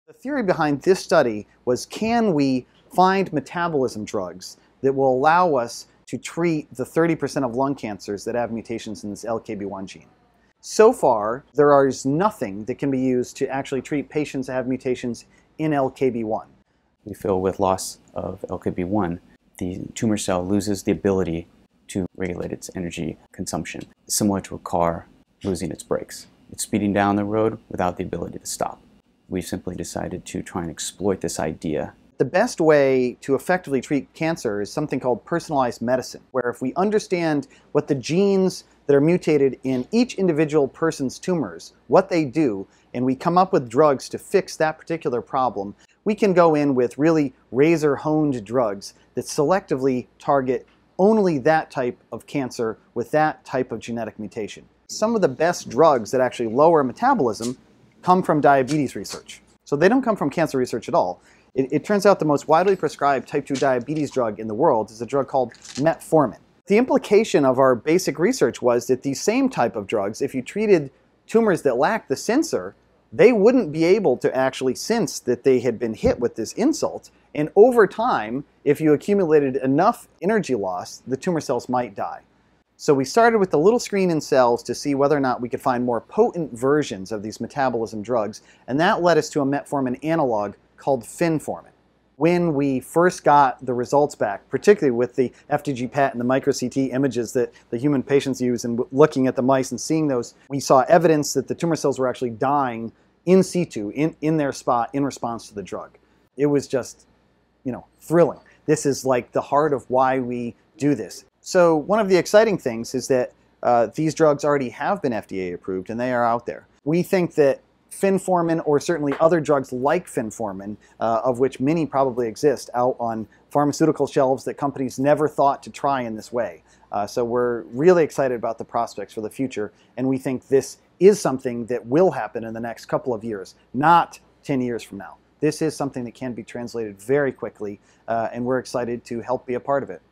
The theory behind this study was, can we find metabolism drugs that will allow us to treat the 30% of lung cancers that have mutations in this LKB1 gene? So far, there is nothing that can be used to actually treat patients that have mutations in LKB1. We feel with loss of LKB1, the tumor cell loses the ability to regulate its energy consumption, similar to a car losing its brakes. It's speeding down the road without the ability to stop. We've simply decided to try and exploit this idea. The best way to effectively treat cancer is something called personalized medicine, where if we understand what the genes that are mutated in each individual person's tumors, what they do, and we come up with drugs to fix that particular problem, we can go in with really razor-honed drugs that selectively target only that type of cancer with that type of genetic mutation. Some of the best drugs that actually lower metabolism come from diabetes research. So they don't come from cancer research at all. It turns out the most widely prescribed type 2 diabetes drug in the world is a drug called metformin. The implication of our basic research was that these same type of drugs, if you treated tumors that lacked the sensor, they wouldn't be able to actually sense that they had been hit with this insult. And over time, if you accumulated enough energy loss, the tumor cells might die. So we started with the little screen in cells to see whether or not we could find more potent versions of these metabolism drugs, and that led us to a metformin analog called phenformin. When we first got the results back, particularly with the FDG PET and the micro-CT images that the human patients use, and looking at the mice and seeing those, we saw evidence that the tumor cells were actually dying in situ, in their spot, in response to the drug. It was just, thrilling. This is like the heart of why we do this. So one of the exciting things is that these drugs already have been FDA approved and they are out there. We think that phenformin, or certainly other drugs like phenformin, of which many probably exist out on pharmaceutical shelves that companies never thought to try in this way. So we're really excited about the prospects for the future, and we think this is something that will happen in the next couple of years, not 10 years from now. This is something that can be translated very quickly, and we're excited to help be a part of it.